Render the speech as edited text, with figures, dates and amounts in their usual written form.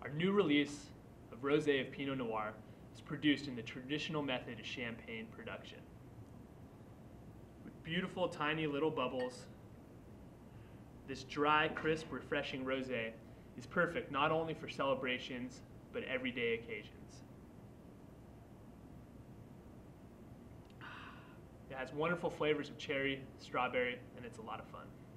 Our new release of Rosé of Pinot Noir is produced in the traditional method of champagne production. With beautiful tiny little bubbles, this dry, crisp, refreshing rosé is perfect not only for celebrations, but everyday occasions. It has wonderful flavors of cherry, strawberry, and it's a lot of fun.